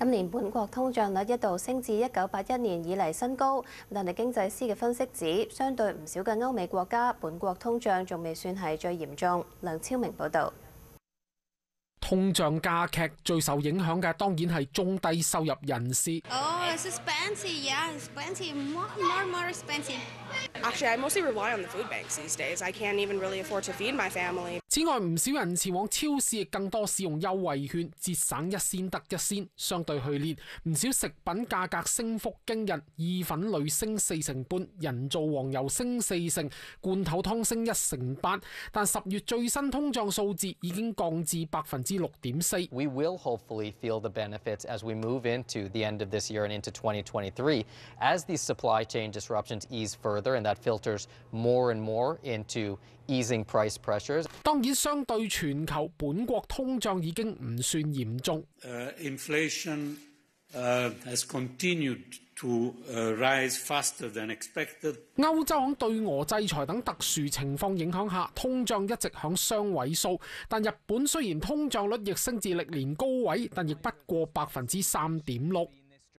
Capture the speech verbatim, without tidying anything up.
今年本國通脹率一度升至一九八一年以嚟新高，但係經濟師嘅分析指，相對唔少嘅歐美國家，本國通脹仲未算係最嚴重。梁超明報導。 通脹加劇，最受影響嘅當然係中低收入人士。 Oh, it's expensive. Yeah, it's expensive. More, more, more expensive. Actually, I mostly rely on the food banks these days. I can't even really afford to feed my family. 此外，唔少人前往超市亦更多使用優惠券，節省一仙得一仙。相對去年，唔少食品價格升幅驚人，意粉類升四成半，人造黃油升四成，罐頭湯升一成八。但十月最新通脹數字已經降至百分之六點四。 We will hopefully feel the benefits as we move into the end of this year and into twenty twenty-three, as these supply chain disruptions ease further, and that filters more and more into easing price pressures. 當然，相對全球，本國通脹已經唔算嚴重。 Uh, inflation uh, has continued to uh, rise faster than expected. 歐洲喺對俄制裁等特殊情況影響下，通脹一直響雙位數。但日本雖然通脹率亦升至歷年高位，但亦不過百分之三點六。